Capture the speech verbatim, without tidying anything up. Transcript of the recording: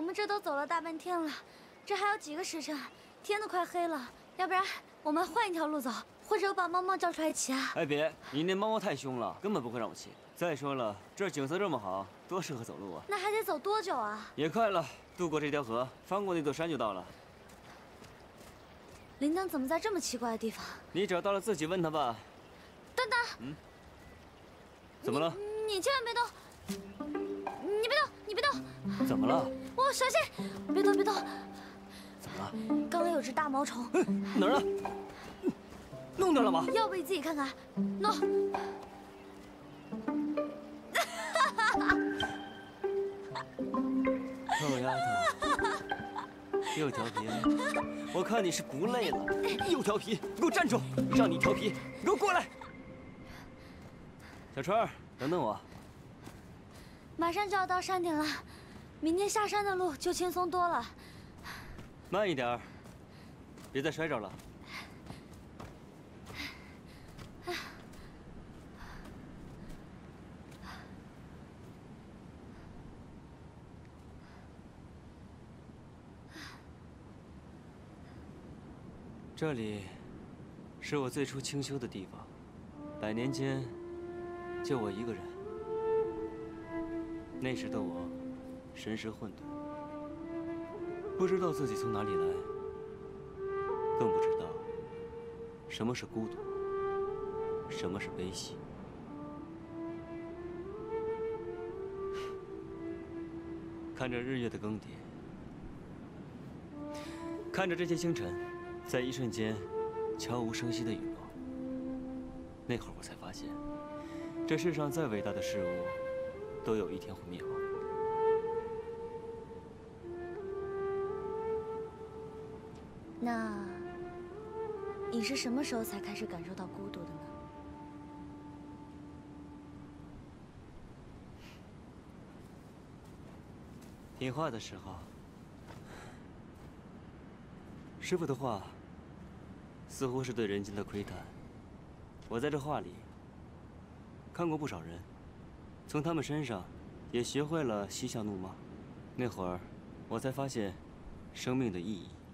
们这都走了大半天了，这还有几个时辰，天都快黑了。要不然我们换一条路走，或者我把猫猫叫出来骑啊？ 哎，别，你那猫猫太凶了，根本不会让我骑。再说了，这儿景色这么好，多适合走路啊！ 那还得走多久啊？也快了，渡过这条河，翻过那座山就到了。 铃铛怎么在这么奇怪的地方？ 你找到了自己问他吧。 等等， 嗯，怎么了？ 你, 你千万别动！你别动！你别动！ 怎么了？ 我小心！别动！别动！ 怎么了？ 刚刚有只大毛虫。 哪儿啊？弄掉了吗？ 要不你自己看看。喏。 臭丫头，又调皮了。我看你是不累了，又调皮，给我站住！让你调皮，给我过来！小川，等等我。 马上就要到山顶了，明天下山的路就轻松多了。 慢一点，别再摔着了。这里是我最初清修的地方，百年间就我一个人。那时的我神识混沌，不知道自己从哪里来，更不知道什么是孤独，什么是悲喜。看着日月的更迭，看着这些星辰在一瞬间悄无声息地陨落，那会儿我才发现，这世上再伟大的事物，都有一天会灭亡。 那，你是什么时候才开始感受到孤独的呢？ 品画的时候，师傅的画似乎是对人间的窥探。我在这画里看过不少人，从他们身上也学会了嬉笑怒骂。那会儿，我才发现生命的意义。